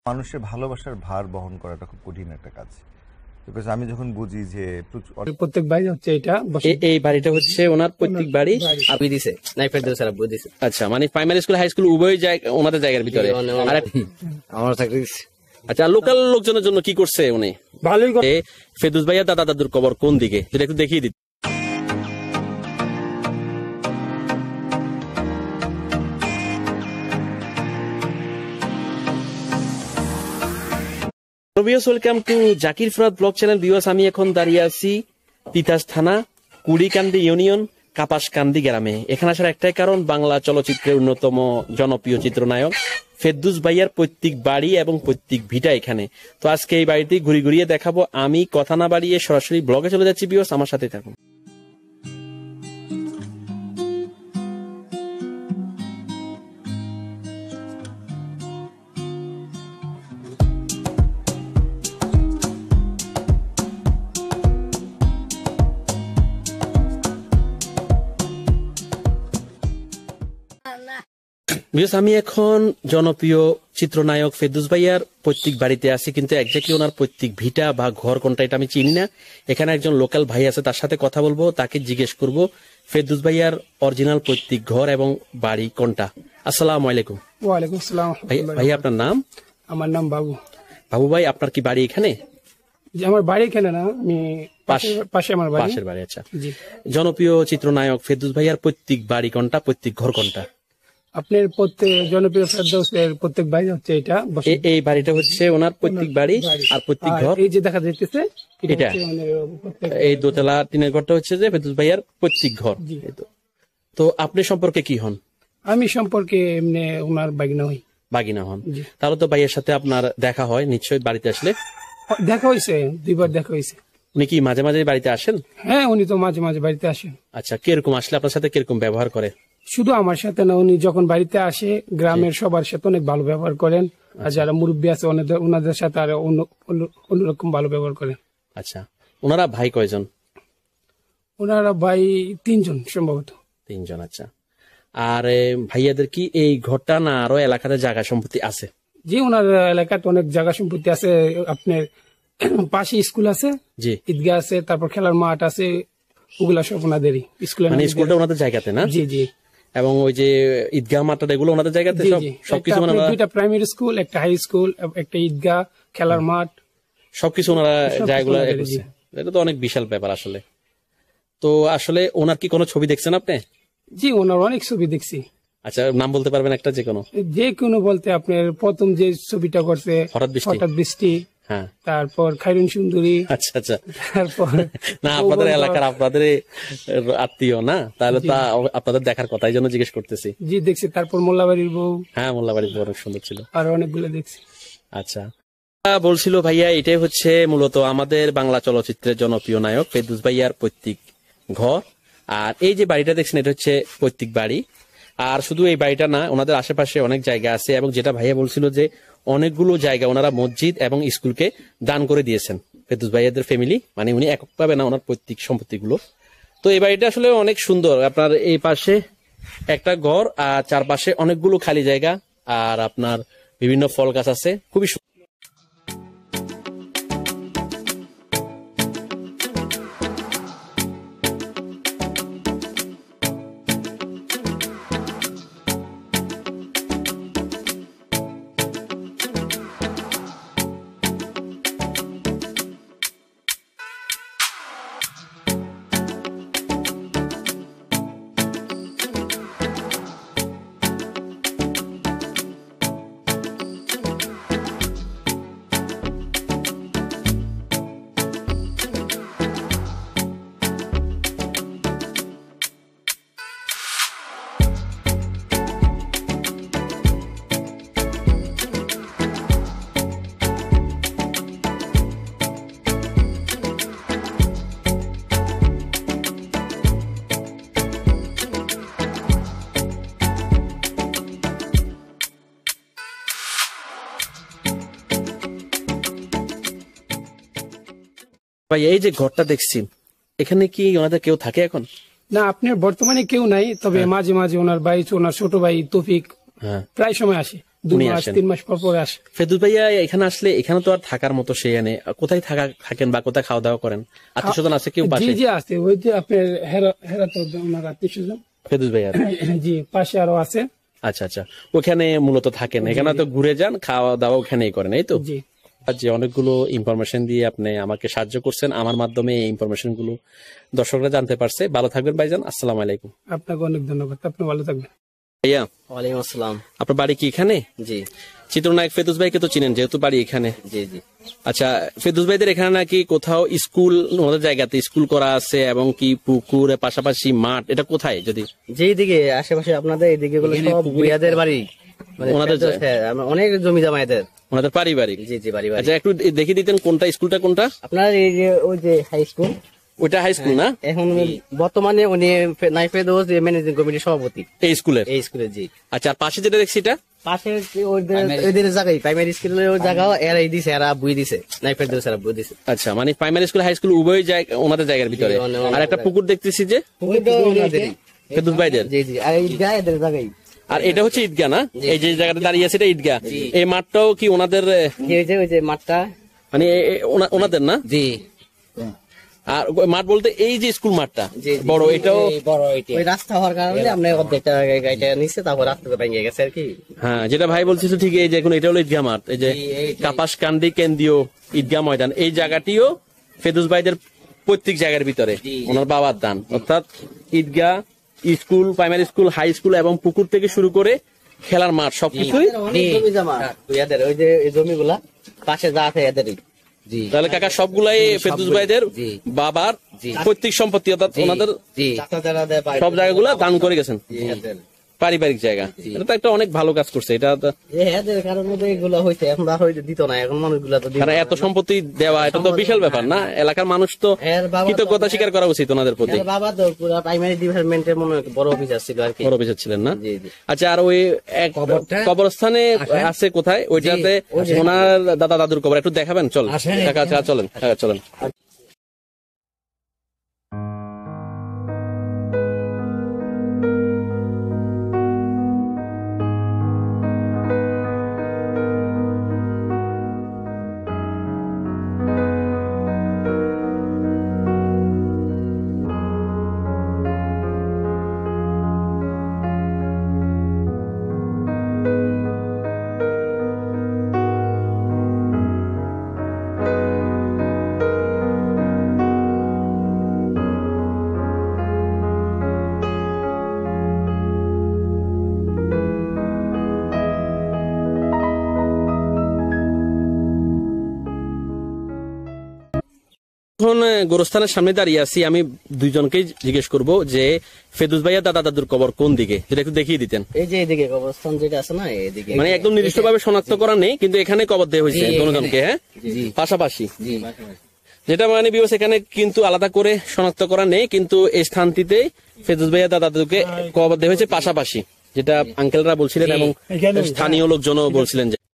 মানুষের ভালোবাসার ভার বহন করাটা খুব কঠিন একটা কাজ। বিকজ আমি যখন বুঝি যে প্রত্যেক বাড়ি হচ্ছে এটা এই বাড়িটা হচ্ছে ওনার পৈতৃক বাড়ি। বই দিছে নাই ফেরদৌস স্যার বই দিছে। আচ্ছা, মানে প্রাইমারি স্কুল হাই স্কুল উভয় ওনাদের জায়গার ভিতরে। আর আমার চাকরি দিছে। আচ্ছা, লোকাল লোকজনের জন্য কি করছে উনি? ভালোই ফেরদৌস ভাইয়া দাদা দাদুর কবর কোন দিকে সেটা একটু দেখিয়ে দিত। Welcome to Zakir Farhad blog channel viewers. আমি এখন দাঁড়িয়ে আছি তিতাস থানা কুড়িকান্দি ইউনিয়ন কাপাসকান্দি গ্রামে। এখানে আসার একটাই কারণ, বাংলা চলচ্চিত্রের অন্যতম জনপ্রিয় চিত্রনায়ক ফেরদৌস ভাইয়ার পৈতৃক বাড়ি এবং পৈতৃক ভিটা এখানে। তো আজকে এই বাড়িটি ঘুরি ঘুরিয়ে দেখাবো। আমি কথা না বাড়িয়ে সরাসরি ব্লগে চলে যাচ্ছি ভিউয়ার্স, আমার সাথে থাকুন। আমি এখন জনপ্রিয় চিত্রনায়ক ফেরদৌস ভাইয়ার পৈতৃক বাড়িতে আছি, কিন্তু একজাক্টলি ওনার পৈতৃক ভিটা বা ঘর কোনটা এটা আমি চিনি না। এখানে একজন লোকাল ভাই আছে, তার সাথে কথা বলবো, তাকে জিজ্ঞেস করব ফেরদৌস ভাইয়ার অরিজিনাল পৈতৃক ঘর এবং বাড়ি কোনটা। আসসালামু আলাইকুম। ওয়ালাইকুম আসসালাম। ভাই আপনার নাম? আমার নাম বাবু। বাবু ভাই, আপনার কি বাড়ি এখানে? আমার বাড়ি এখানে না, আমি পাশে আমার বাড়ি। পাশের বাড়ি। আচ্ছা, জনপ্রিয় চিত্রনায়ক ফেরদৌস ভাইয়ার পৈতৃক বাড়ি কোনটা, পৈতৃক ঘর কোনটা? আপনার প্রত্যেক জনপ্রিয় ফেরদৌসের প্রত্যেক বাড়ি হচ্ছে এটা। এই বাড়িটা হচ্ছে ওনার পৈতৃক বাড়ি আর পৈতৃক ঘর এই যে দেখা যাচ্ছে এটা, এই দোতলা টিনের ঘরটা হচ্ছে যে ফেরদৌস ভাইয়ার পৈতৃক ঘর। তো আপনি সম্পর্কে কি হন? আমি সম্পর্কে এমনি ওনার বাগিনা হই। বাগিনা হন? তাহলে তো ভাইয়ের সাথে আপনার দেখা হয় নিশ্চয়ই বাড়িতে আসলে? দেখা হয়েছে, 2বার দেখা হয়েছে। উনি কি মাঝে মাঝে বাড়িতে আসেন? হ্যাঁ, উনি তো মাঝে মাঝে বাড়িতে আসেন। আচ্ছা, কিরকম আসলে আপনার সাথে কিরকম ব্যবহার করে? শুধু আমার সাথে না, উনি যখন বাড়িতে আসে গ্রামের সবার সাথে অনেক ভালো ব্যবহার করেন, আর যারা মুরব্বী আছে ওনাদের সাথে আর অন্যরকম ভালো ব্যবহার করেন। আচ্ছা, ওনারা ভাই কয়জন? ওনারা ভাই 3 জন সম্ভবত। 3 জন। আচ্ছা, আর ভাইয়াদের কি এই ঘরটা না আরো এলাকাতে জায়গা সম্পত্তি আছে? জি, ওনার এলাকাতে অনেক জায়গা সম্পত্তি আছে। আপনার পাশে স্কুল আছে, জি, ঈদগাহ আছে, তারপর খেলার মাঠ আছে, ওগুলা সব ওনাদেরই। মানে স্কুলটা ওনাদের জায়গাতে না? জি জি। এবং ওই যে ঈদগাহ মাঠটা এগুলো ওনাদের জায়গাতে সবকিছু? মানে 2টা প্রাইমারি স্কুল, একটা হাই স্কুল, একটা ঈদগাহ, খেলার মাঠ, সবকিছু ওনারা জায়গাগুলো। এটা তো অনেক বিশাল ব্যাপার আসলে। তো আসলে ওনার কি কোনো ছবি দেখছেন আপনি? জি, ওনার অনেক ছবি দেখছি। আচ্ছা, নাম বলতে পারবেন একটা? যে কোনো বলতে আপনার প্রথম যে ছবিটা করছে হঠাৎ বৃষ্টি, হ্যাঁ, তারপর খাইরুন সুন্দরী। আচ্ছা আচ্ছা। তারপর না, আপনাদের এলাকার আপনাদের আত্মীয় না, তাহলে তা আপনাদের দেখার কথা, এই জন্য জিজ্ঞেস করতেছি। জি, দেখছি। তারপর মোল্লাবাড়ির বউ। হ্যাঁ, মোল্লাবাড়ির বউ অনেক সুন্দর ছিল। আর অনেকগুলো দেখছি। আচ্ছা, বলছিল ভাইয়া এটাই হচ্ছে মূলত আমাদের বাংলা চলচ্চিত্রের জনপ্রিয় নায়ক ফেরদৌস ভাইয়ার পৈতৃক ঘর। আর এই যে বাড়িটা দেখছেন এটা হচ্ছে পৈতৃক বাড়ি। আর শুধু এই বাড়িটা না, ওনাদের আশেপাশে অনেক জায়গা আছে, এবং যেটা ভাইয়া বলছিল যে অনেকগুলো জায়গা ওনারা মসজিদ এবং স্কুলকে দান করে দিয়েছেন ফেরদৌস ভাইয়াদের ফ্যামিলি, মানে উনি এককভাবে না, ওনার পৈতৃক সম্পত্তিগুলো। তো এই বাড়িটা আসলে অনেক সুন্দর। আপনার এই পাশে একটা ঘর আর চারপাশে অনেকগুলো খালি জায়গা, আর আপনার বিভিন্ন ফল গাছ আছে, খুবই সুন্দর। ভাই, এই যে ঘরটা দেখছি, এখানে কি ওনাদের কেউ থাকে এখন? না, আপনার বর্তমানে কেউ নাই, তবে মাঝে মাঝে ওনার ভাই, ওনার ছোট ভাই তৌফিক প্রায় সময় আসে। 2 উনি মাস আসেন 3 মাস পর আসে। ফেরদৌস ভাইয়া এখানে আসলে এখানে তো আর থাকার মতো সে এনে কোথায় থাকেন বা কোথায় খাওয়া দাওয়া করেন? আত্মীয় স্বজন আছে কেউ জি পাশে? জি আছে, ওই যে আপনার হেরাত ওনার আত্মীয় স্বজন। ফেরদৌস ভাইয়া জি পাশে আরো আছে। আচ্ছা আচ্ছা, ওখানে মূলত থাকেন, এখানে তো ঘুরে যান, খাওয়া দাওয়া ওখানেই করেন, এই তো? জি আর যে অনেকগুলো ইনফরমেশন দিয়ে আপনি আমাকে সাহায্য করছেন, আমার মাধ্যমে এই ইনফরমেশন গুলো দর্শকরা জানতে পারছে। ভালো থাকবেন ভাইজান, আসসালামু আলাইকুম। আপনাকে অনেক ধন্যবাদ, আপনি ভালো থাকবেন। ভাইয়া ওয়ালাইকুম আসসালাম। আপনার বাড়ি কি এখানে? জি চিত্রনায়ক ফেরদৌস ভাইকে তো চিনেন যেহেতু বাড়ি এখানে। জি জি। আচ্ছা, ফেরদৌস ভাইদের এখানে নাকি কোথাও স্কুল, ওদের জায়গাতে স্কুল করা আছে এবং কি পুকুরের পাশাপাশি মাঠ, এটা কোথায়? যদি যেদিকে আশেপাশে আপনাদের এইদিকে গুলো সব বুয়াদের বাড়ি, মানে ওনাদের ফেরদৌস, হ্যাঁ, অনেক জমি জমা এদের। ওনাদের পারিবারিক? জি জি, বাড়ি বাড়ি। আচ্ছা, একটু দেখিয়ে দিতেন কোনটা স্কুলটা কোনটা? আপনার এই যে ওই যে হাই স্কুল, ওইটা হাই স্কুল না? এখন বর্তমানে উনি নাই ফেরদৌস ম্যানেজিং কমিটির সভাপতি এই স্কুলের? এই স্কুলে। জি। আচ্ছা, আর পাশে যেটা দেখছি এটা? পাশে ওদের জায়গায় প্রাইমারি স্কুলের জায়গা এরাই দিছে, এরা বুই দিছে, নাই ফেরদৌস এরা বুই দিছে। আচ্ছা, মানে প্রাইমারি স্কুল হাই স্কুল উভয় ওনাদের জায়গার ভিতরে। জি, ওনাদের আর একটা পুকুর দেখতেছি যে ফেরদৌস ভাইদের। জি জি, আর এই গায়ে এদের জায়গায়। আর এটা হচ্ছে ঈদগাহ না? এই যে জায়গাটা দাঁড়িয়ে আছে এটা ঈদগাহ। এই মাঠটাও কি ওনাদের? ওই যে মাঠটা মানে ওনাদের না? জি। আর মাঠ বলতে এই যে স্কুল মাঠটা জি, জি। বড়, এটাও? ওই রাস্তা হওয়ার কারণে আপনি অর্ধেকটা গাড়িটা নিচ্ছে, তারপর রাস্তাতে ভেঙে গেছে আর কি। হ্যাঁ, যেটা ভাই বলছিল ঠিক, এই যে এখন এটা হলো ঈদগাহ মাঠ, এই যে কাপাসকান্দি কেন্দ্রীয় ঈদগাহ ময়দান, এই জায়গাটিও ফেরদৌস ভাইদের প্রত্যেক জায়গার ভিতরে ওনার বাবার দান, অর্থাৎ ঈদগাহ, school, primary school, high school এবং পুকুর থেকে শুরু করে খেলার মাঠ সবকিছুই। অনেক জমি জমা এদের, ওই যে এই জমিগুলা পাশে যা আছে এদেরই। জি। তাহলে কাকা সবগুলাই ফেরদৌস ভাইদের জি। বাবার পৈতৃক সম্পত্তি, অর্থাৎ ওনাদের জি। সব জায়গাগুলা দান করে গেছেন, জি, এদের। পারিবারিক জায়গা। এটা তো একটা অনেক ভালো কাজ করছে এটা তো, এদের কারণে তো এগুলো হয়েছে, এখন আর হয়তো দিত না, এখন মানুষগুলা তো দিত কারণ না। এত সম্পত্তি দেওয়া এটা তো বিশাল ব্যাপার না? এলাকার মানুষ তো এর বাবা তো- কৃতজ্ঞতা স্বীকার করা উচিত ওনাদের প্রতি। এর বাবা তো পুরো প্রাইমারি ডিপার্টমেন্টের মনে হয় বড় অফিসার ছিল আর কি। বড় অফিসার ছিলেন না? জি, জি। আচ্ছা, আর ওই এক কবরস্থানে আছে কোথায় ওইটাতে ওনার দাদা দাদুর কবর, একটু দেখাবেন? চলেন কাকা, আচ্ছা চলেন, হ্যাঁ চলেন। এখন গোরস্থানের সামনে দাঁড়িয়ে আছি, আমি দুইজনকেই জিজ্ঞেস করব যে ফেরদৌস ভাইয়া দাদা দাদুর কবর কোন দিকে, যেটা একটু দেখিয়ে দিতেন। এই যে এদিকে কবরস্থান যেটা আছে না, এদিকে। মানে একদম নির্দিষ্ট ভাবে শনাক্ত করা নেই, কিন্তু এখানে কবর দেওয়া হয়েছে দুজনকে, হ্যাঁ জি। পাশাপাশি। জি। যেটা মানে বিবস এখানে কিন্তু আলাদা করে শনাক্ত করা নেই, কিন্তু এই স্থানটিতে ফেরদৌস ভাইয়া দাদা দাদুকে কবর দেওয়া হয়েছে পাশাপাশি, যেটা আঙ্কেলরা বলছিলেন এবং স্থানীয় লোকজনও বলছিলেন যে।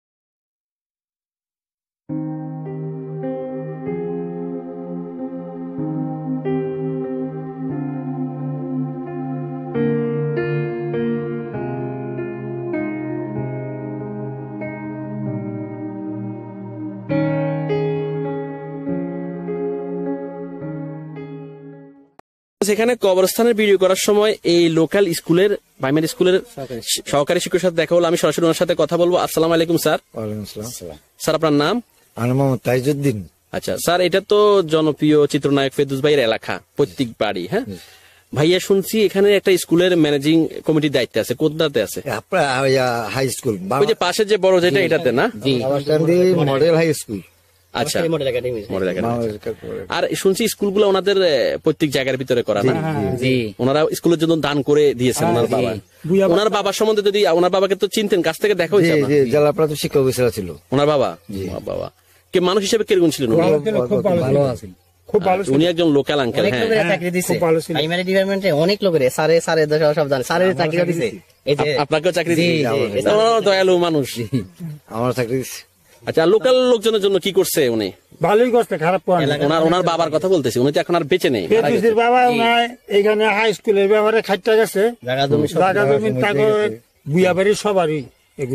সেখানে কবরস্থানের ভিডিও করার সময় এই লোকাল স্কুলের, প্রাইমারি স্কুলের সহকারী শিক্ষকের সাথে দেখা হলো। আমি সরাসরি ওনার সাথে কথা বলবো। আসসালামু আলাইকুম স্যার। ওয়ালাইকুম আসসালাম। স্যার আপনার নাম? আমার মোহাম্মদ তাইজউদ্দিন। আচ্ছা স্যার, এটা তো জনপ্রিয় চিত্রনায়ক ফেরদৌস ভাইয়ের এলাকা, প্রত্যেক বাড়ি। হ্যাঁ ভাইয়া, শুনছি এখানে একটা স্কুলের ম্যানেজিং কমিটির দায়িত্বে আছে, কোথাতে আছে? আপনার হাই স্কুল, ওই যে পাশে যে বড় যেটা, এটাতে না? Model high school. আচ্ছা, মডেল একাডেমি। Model academy. আর শুনছি স্কুলগুলো ওনাদের প্রত্যেক জায়গার ভিতরে করা না? জি। ওনারা স্কুলের জন্য দান করে দিয়েছেন ওনার বাবা। ওনার বাবার সম্বন্ধে যদি, ওনার বাবাকে তো চিনতেন, কাছ থেকে দেখা হয়েছে আপনার? জেলা প্রাথমিক শিক্ষা অফিসার ছিল ওনার বাবা। বাবা কে মানুষ হিসেবে কিরকম ছিলেন উনি? ভালো আছেন। খুব ভালো উনি একজন লোকাল আঙ্কেল। অনেক হ্যাঁ, লোকের চাকরি দিছে খুব ভালো ছিল। প্রাইমারি ডিপার্টমেন্টে, অনেক লোকের সারে সব জানে, সারের চাকরি দিছে। এই যে আপনাকেও চাকরি জি, দিয়েছে? জি। ওনারও দয়ালু মানুষ। আমার চাকরি দিচ্ছে। আচ্ছা, লোকাল লোকজনের জন্য কি করছে উনি? ভালোই করছে, খারাপ করে না। ওনার বাবার কথা বলতেছি, উনি তো এখন আর বেঁচে নেই, মারা গেছে। ফেরদৌসের বাবা ওনার এখানে হাই স্কুলের ব্যাপারে খাইটা গেছে, জায়গা জমি সব জায়গা জমি তাকে বুয়া বাড়ির সবারই এগুলা।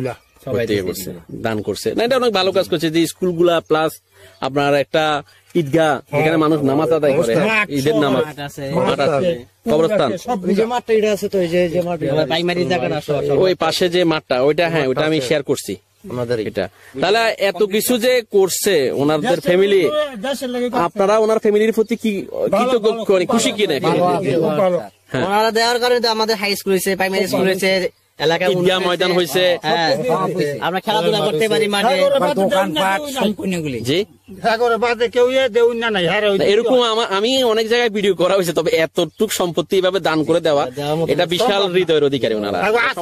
প্রত্যেকে করছে, দান করছে। না, এটা অনেক ভালো কাজ করছে যে স্কুলগুলা প্লাস আপনার একটা ঈদগাহ যেখানে মানুষ নামাজ আদায় করে, ঈদের নামাজ, মাঠ আছে, কবরস্থান, ওই যে মাঠটা এটা আছে তো, ওই যে মাঠ প্রাইমারি জায়গাটা ওই পাশে যে মাঠটা ওইটা, হ্যাঁ ওইটা আমি শেয়ার করছি আমাদের এটা। তাহলে এত কিছু যে করছে ওনাদের ফ্যামিলি, আপনারা ওনার ফ্যামিলির প্রতি কি কৃতজ্ঞ, খুশি কি নাকি? ওনারা দেওয়ার কারণে তো আমাদের হাই স্কুল হয়েছে, প্রাইমারি স্কুল হয়েছে, এলাকায় ঈদগাহ ময়দান হয়েছে, হ্যাঁ, আমরা খেলাধুলা করতে পারি মাঠে। জি এরকম আমি অনেক জায়গায় ভিডিও করা হয়েছে, তবে এতটুক সম্পত্তি এভাবে দান করে দেওয়া এটা বিশাল হৃদয়ের অধিকারী ওনারা।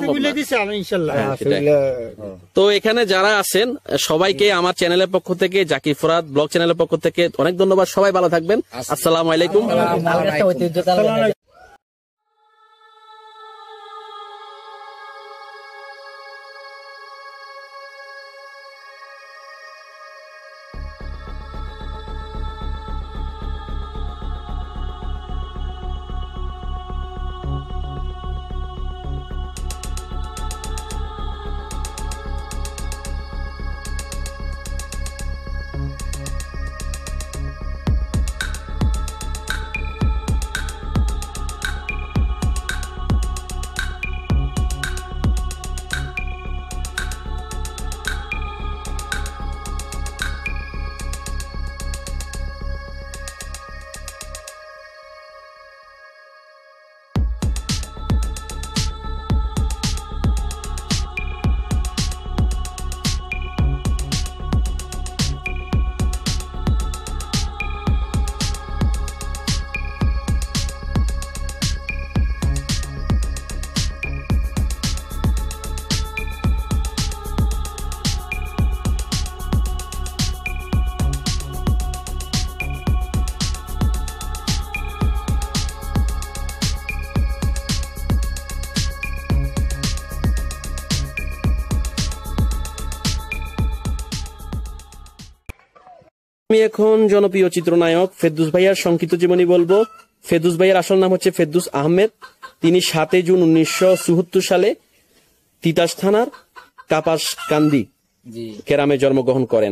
তো এখানে যারা আছেন সবাইকে আমার চ্যানেলের পক্ষ থেকে, জাকির ফরহাদ ব্লগ চ্যানেলের পক্ষ থেকে অনেক ধন্যবাদ। সবাই ভালো থাকবেন, আসসালামু আলাইকুম। আমি এখন জনপ্রিয় চিত্রনায়ক ফেরদৌস ভাইয়ার সংক্ষিপ্ত জীবনী বলবো। ফেরদৌস ভাইয়ার আসল নাম হচ্ছে ফেরদৌস আহমেদ। তিনি 7 জুন 1974 সালে তিতাস থানার কাপাসকান্দি গ্রামে জন্মগ্রহণ করেন।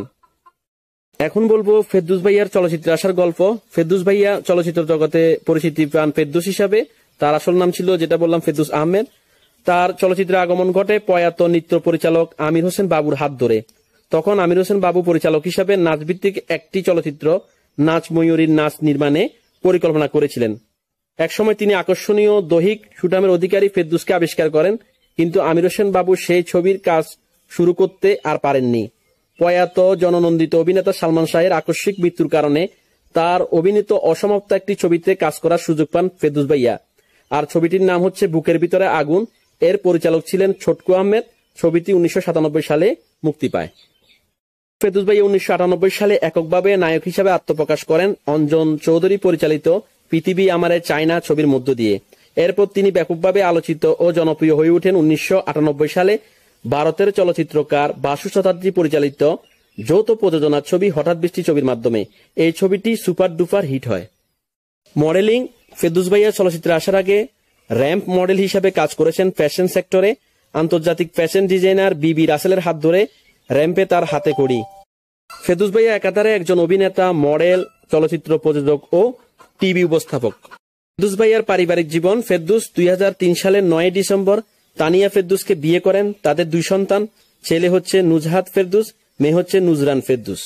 এখন বলবো ফেরদৌস ভাইয়ার চলচ্চিত্রে আসার গল্প। ফেরদৌস ভাইয়া চলচ্চিত্র জগতে পরিচিতি পান ফেরদৌস হিসাবে। তার আসল নাম ছিল, যেটা বললাম, ফেরদৌস আহমেদ। তার চলচ্চিত্রে আগমন ঘটে প্রয়াত নৃত্য পরিচালক আমির হোসেন বাবুর হাত ধরে। তখন আমির হোসেন বাবু পরিচালক হিসাবে নাচভিত্তিক একটি চলচ্চিত্র নাচ ময়ূরীর নাচ নির্মাণে পরিকল্পনা করেছিলেন। একসময় তিনি আকর্ষণীয় দৈহিক সুঠামের অধিকারী ফেরদৌসকে আবিষ্কার করেন, কিন্তু আমির হোসেন বাবু সেই ছবির কাজ শুরু করতে আর পারেননি। প্রয়াত জননন্দিত অভিনেতা সালমান শাহের আকস্মিক মৃত্যুর কারণে তার অভিনীত অসমাপ্ত একটি ছবিতে কাজ করার সুযোগ পান ফেরদৌস ভাইয়া। আর ছবিটির নাম হচ্ছে বুকের ভিতরে আগুন। এর পরিচালক ছিলেন ছোটকু আহমেদ। ছবিটি 1997 সালে মুক্তি পায়। ফেরদৌস ভাইয়া 1998 সালে এককভাবে নায়ক হিসাবে আত্মপ্রকাশ করেন অঞ্জন চৌধুরী পরিচালিত পৃথিবী আমারে চায়না ছবির মধ্য দিয়ে। এরপর তিনি ব্যাপকভাবে আলোচিত ও জনপ্রিয় হয়ে ওঠেন 1998 সালে ভারতের চলচ্চিত্রকার বাসু চ্যাটার্জি পরিচালিত যৌথ প্রযোজনার ছবি হঠাৎ বৃষ্টি ছবির মাধ্যমে। এই ছবিটি সুপার ডুপার হিট হয়। মডেলিং। ফেরদৌস ভাইয়া চলচ্চিত্রে আসার আগে র্যাম্প মডেল হিসাবে কাজ করেছেন ফ্যাশন সেক্টরে। আন্তর্জাতিক ফ্যাশন ডিজাইনার বিবি রাসেলের হাত ধরে র্যাম্পে তার হাতে কড়ি। ফেরদৌস ভাইয়া একাধারে একজন অভিনেতা, মডেল, চলচ্চিত্র প্রযোজক ও টিভি উপস্থাপক। ফেরদৌস ভাইয়ার পারিবারিক জীবন। ফেরদৌস 2003 সালের 9 ডিসেম্বর তানিয়া ফেরদৌসকে বিয়ে করেন। তাদের 2 সন্তান, ছেলে হচ্ছে নুজহাত ফেরদৌস, মেয়ে হচ্ছে নুজরান ফেরদৌস।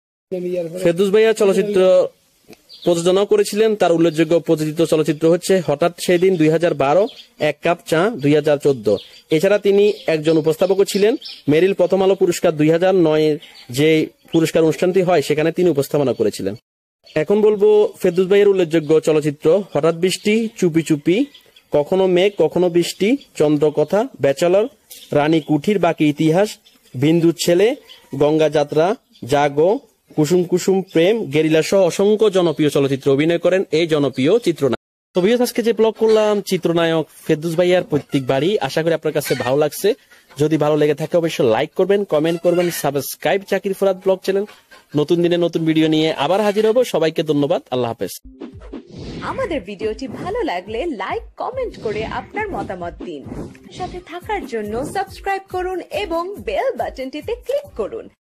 ফেরদৌস ভাইয়া চলচ্চিত্র প্রযোজনা করেছিলেন। তার উল্লেখযোগ্য প্রযোজিত চলচ্চিত্র হচ্ছে হঠাৎ সেদিন 2012, এক কাপ চা 2014। এছাড়া তিনি একজন উপস্থাপকও ছিলেন। মেরিল প্রথম আলো পুরস্কার 2009 যে পুরস্কার অনুষ্ঠানটি হয় সেখানে তিনি উপস্থাপনা করেছিলেন। এখন বলবো ফেরদৌস ভাইয়ের উল্লেখযোগ্য চলচ্চিত্র হঠাৎ বৃষ্টি, চুপি চুপি, কখনো মেঘ কখনো বৃষ্টি, চন্দ্রকথা, ব্যাচেলর, রানী কুঠির বাকি ইতিহাস, বিন্দুর ছেলে, গঙ্গা যাত্রা, জাগো, কুসুম কুসুম প্রেম, গেরিলা সহ অসংখ্য জনপ্রিয় চলচ্চিত্র অভিনয় করেন এই জনপ্রিয় চিত্রনায়ক। তো ভিউয়ার্স, আজকে যে ব্লগ করলাম চিত্রনায়ক ফেরদৌস ভাইয়ার পৈতৃক বাড়ি, আশা করি আপনার কাছে ভালো লাগছে। যদি ভালো লেগে থাকে অবশ্যই লাইক করবেন, কমেন্ট করবেন, subscribe Zakir Farhad blog channel. নতুন দিনে নতুন ভিডিও নিয়ে আবার হাজির হব। সবাইকে ধন্যবাদ। আল্লাহ হাফেজ। আমাদের ভিডিওটি ভালো লাগলে লাইক কমেন্ট করে আপনার মতামত দিন। সাথে থাকার জন্য সাবস্ক্রাইব করুন এবং বেল বাটনটিতে ক্লিক করুন।